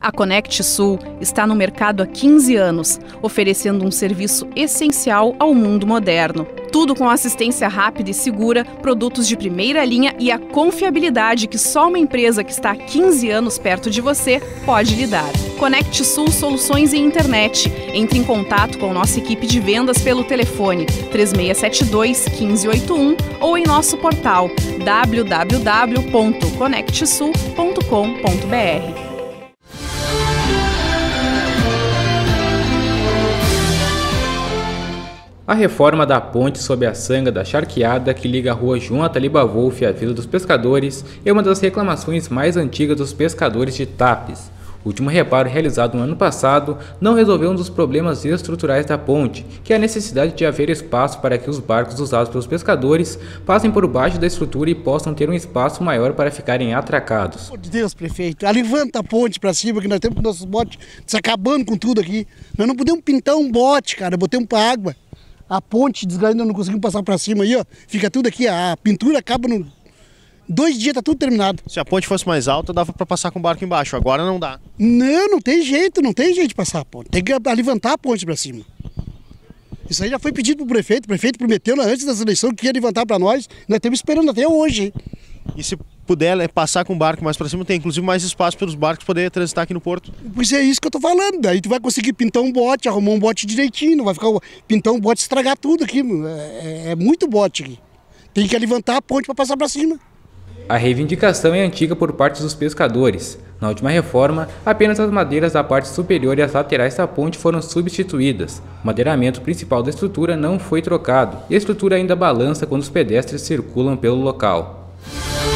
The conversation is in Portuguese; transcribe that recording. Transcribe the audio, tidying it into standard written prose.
A Conect Sul está no mercado há 15 anos, oferecendo um serviço essencial ao mundo moderno. Tudo com assistência rápida e segura, produtos de primeira linha e a confiabilidade que só uma empresa que está há 15 anos perto de você pode lhe dar. Conect Sul Soluções em Internet. Entre em contato com nossa equipe de vendas pelo telefone 3672-1581 ou em nosso portal www.conectsul.com.br. A reforma da ponte sob a Sanga da Charqueada, que liga a rua João Ataliba Wolff à Vila dos Pescadores, é uma das reclamações mais antigas dos pescadores de Tapes. O último reparo realizado no ano passado não resolveu um dos problemas estruturais da ponte, que é a necessidade de haver espaço para que os barcos usados pelos pescadores passem por baixo da estrutura e possam ter um espaço maior para ficarem atracados. Por Deus, prefeito, levanta a ponte para cima, que nós temos nossos botes se acabando com tudo aqui. Nós não podemos pintar um bote, cara, botamos para água. A ponte desgranada, não conseguimos passar para cima aí, ó. Fica tudo aqui, a pintura acaba no 2 dias, tá tudo terminado. Se a ponte fosse mais alta, dava para passar com o barco embaixo, agora não dá. Não tem jeito de passar a ponte. Tem que levantar a ponte para cima. Isso aí já foi pedido pro prefeito, o prefeito prometeu antes das eleições que ia levantar para nós estamos esperando até hoje, hein? E se puder passar com o barco mais para cima, tem inclusive mais espaço para os barcos poderem transitar aqui no porto. Pois é isso que eu tô falando, daí tu vai conseguir pintar um bote, arrumar um bote direitinho, não vai ficar pintar um bote e estragar tudo aqui, é muito bote aqui. Tem que levantar a ponte para passar para cima. A reivindicação é antiga por parte dos pescadores. Na última reforma, apenas as madeiras da parte superior e as laterais da ponte foram substituídas. O madeiramento principal da estrutura não foi trocado e a estrutura ainda balança quando os pedestres circulam pelo local.